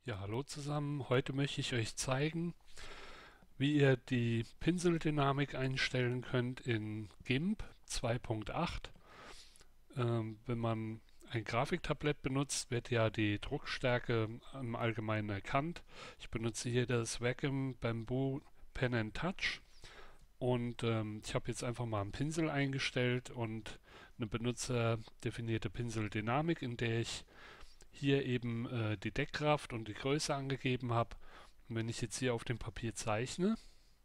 Ja, hallo zusammen. Heute möchte ich euch zeigen, wie ihr die Pinseldynamik einstellen könnt in GIMP 2.8. Wenn man ein Grafiktablett benutzt, wird ja die Druckstärke im Allgemeinen erkannt. Ich benutze hier das Wacom Bamboo Pen and Touch und ich habe jetzt einfach mal einen Pinsel eingestellt und eine benutzerdefinierte Pinseldynamik, in der ich hier eben die Deckkraft und die Größe angegeben habe. Und wenn ich jetzt hier auf dem Papier zeichne,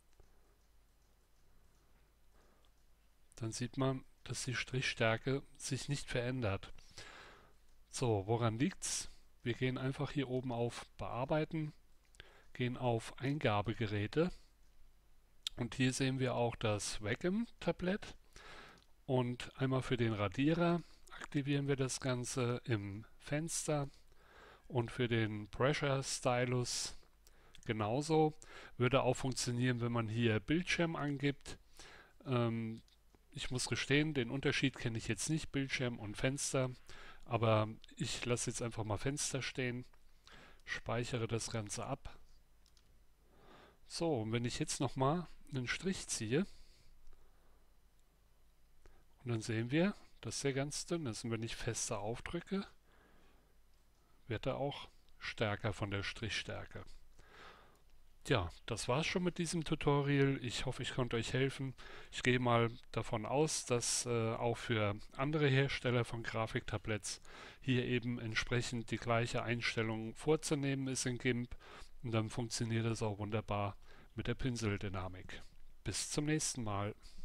dann sieht man, dass die Strichstärke sich nicht verändert. So, woran liegt's? Wir gehen einfach hier oben auf Bearbeiten, gehen auf Eingabegeräte und hier sehen wir auch das Wacom-Tablett und einmal für den Radierer aktivieren wir das Ganze im Fenster und für den Pressure Stylus genauso. Würde auch funktionieren, wenn man hier Bildschirm angibt. Ähm, Ich muss gestehen, den Unterschied kenne ich jetzt nicht, Bildschirm und Fenster. Aber ich lasse jetzt einfach mal Fenster stehen, speichere das Ganze ab. So, und wenn ich jetzt nochmal einen Strich ziehe, und dann sehen wir, dass der ganz dünn ist. Und wenn ich fester aufdrücke, wird er auch stärker von der Strichstärke. Ja, das war's schon mit diesem Tutorial. Ich hoffe, ich konnte euch helfen. Ich gehe mal davon aus, dass auch für andere Hersteller von Grafiktabletts hier eben entsprechend die gleiche Einstellung vorzunehmen ist in GIMP. Und dann funktioniert es auch wunderbar mit der Pinseldynamik. Bis zum nächsten Mal.